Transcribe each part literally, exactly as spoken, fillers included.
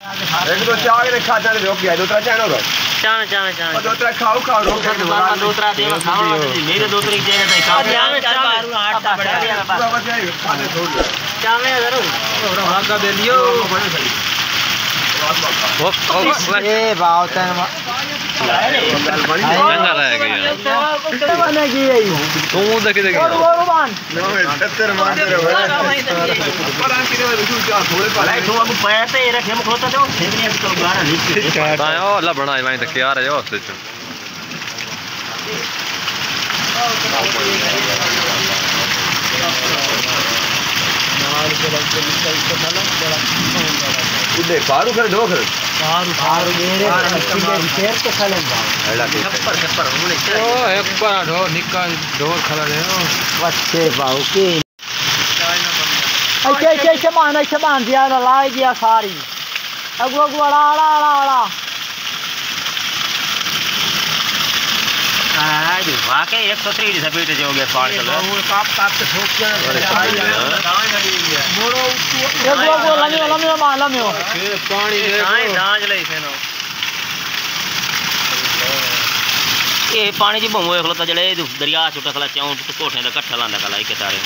एक दो चार ने खाता ने रोक गया दो तरह चाय होगा चाय चाय चाय दो तरह खाओ खाओ रोक के दोबारा दो तरह दे खाओ मेरे दो तरह चाहिए था खाओ चाय चाय बारू आटा बड़ा बाबा चाय खाने छोड़ दो चाय जरूर भागा दे लियो वो ये बात है चंगा रहेगा यार बने की है तू देख देख भगवान सत्तर मान रहे हो पर आंटी ने रुक जा थोड़े पर भाई तो अब पैसे रखे हम खोता तो फेंकने तो गाना लिख के ओ ला बनाई मैं तक यार है उससे इधर बारू कर दो कर बारू बारू मेरे शेर के खले हेला के छप्पर छप्पर हमने ओ एक बार ढो निकाल ढो खला रे बच्चे बाऊ की अच्छा अच्छा अच्छा मान अच्छा मान दिया लाई दिया सारी अगु अगु अड़ा अड़ा अड़ा अड़ा आज वाकई एक सौ तीस सपीट जो गया पार चलो वो काप काप के ठोक के मोरो अगु अगु लमी लमी मान लमी पानी काई दांज ले सेनो ये पानी जी भोए खलोता जले दरिया छुटा खला चाऊ कोठे दा कट्ठा लांदा खला एक तारे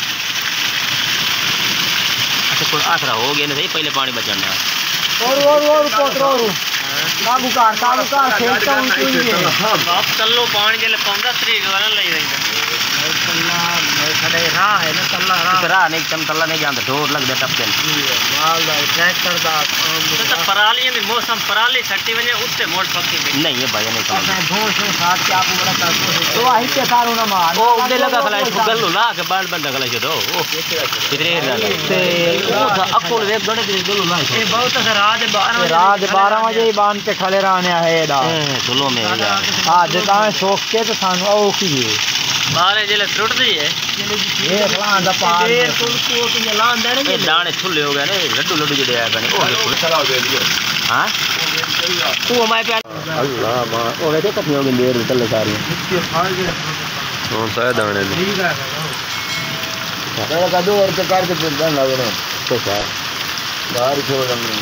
अच्छा कोई आखरा हो गया नहीं पहले पानी बचना और और और पोत्र और काबू कार काबू कार खेलता हूं तू ये आप चलो पानी जले पंद्रह तरीक वाला ले रही तल्ला मैं खड़े राह है ना तल्ला राह राह नहीं तम तल्ला नहीं जानता ढोर लग दे टपके माल दा ट्रैक्टर दा तो पराली में मौसम पराली छट्टी वने उससे मोड़ पक्की नहीं है भाई नहीं करना भों से साथ के आप बड़ा कर तो वही के सारो ना मार ओ उधर लगा खला गल्लो ला के बाल बंद खला दो ओ कितने से ओ अकोल वे गड़े दे गल्लो ला ये बहुत रात बारह रात बारह बजे बांध के खले रहने है एडा चलो में हां जता शौक के तो थानो ओ की बारे जेले टूट दी है ये लांद पार ये कुल को के लांद दे रे दाने छुले हो गए ने लड्डू लड्डू जड़े आ गए ओ चलाओ दे दियो हां वो मैं पे अल्लाह मां ओ वे तो कथि हो गई देर चल सारी कौन सा दाने ठीक है मेरा का दो और कार के दान लगे ना तो सा बाहर छोड़ हमने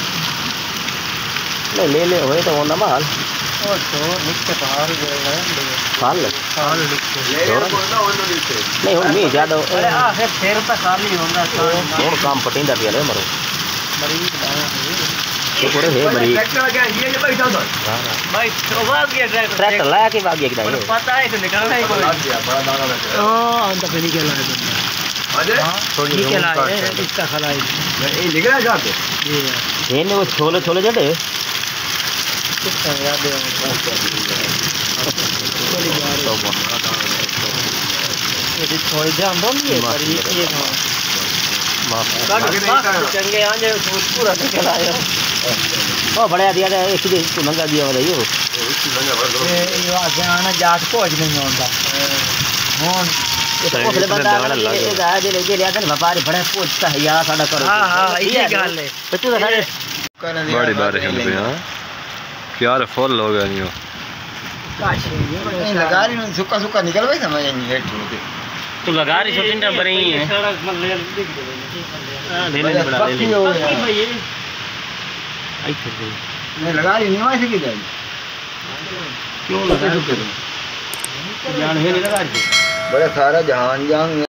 ले ले ले होए तो ना माल ओ तो निकल बाहर गए हैं फाल फाल ले रे बोलना ओनो नीचे नहीं हो मी ज्यादा अरे आ फिर छह रुपए खाली होंदा कौन काम पटिंदा पिया ले मरो मरी तो पूरे है मरी ट्रैक्टर लगा ये ये बैठा दो भाई तो भाग गया ट्रैक्टर ट्रैक्टर लाया के भाग गया कि नहीं पता है तो निकलना ही कोई बड़ा दाना लगा ओ अंत पे निकल आया अजय थोड़ी निकल आया इसका खलाई ये निकल आया जाते ये ने वो छोले छोले जड़े याद है ये थोड़ी ध्यान दो ये पर ये ये माफ चंगे आने पूरा निकल आया ओ बड़ा दिया है एक दिन को मंगा दिया वाला यो ये यो आगे आना जाट को आज नहीं होता होन ओखले बंदा ये गाय दे लेके लिया था व्यापारी बड़ा पूछता है यार साडा करो हां हां ये गल है तो तू बड़ी बारिश हो गई हां क्या रे फुल हो गया नहीं नहीं लगा रही हूं सुक्का सुक्का निकल भाई समझ नहीं हेठ होते तू लगा रही छोटी ना बड़ी है सड़क में ले दिख दे हां ले ले बड़ा ले ले आई फिर नहीं लगा रही नहीं वैसे की जाए क्यों लगा रही जान है नहीं लगा रही बड़ा सारा जहान जान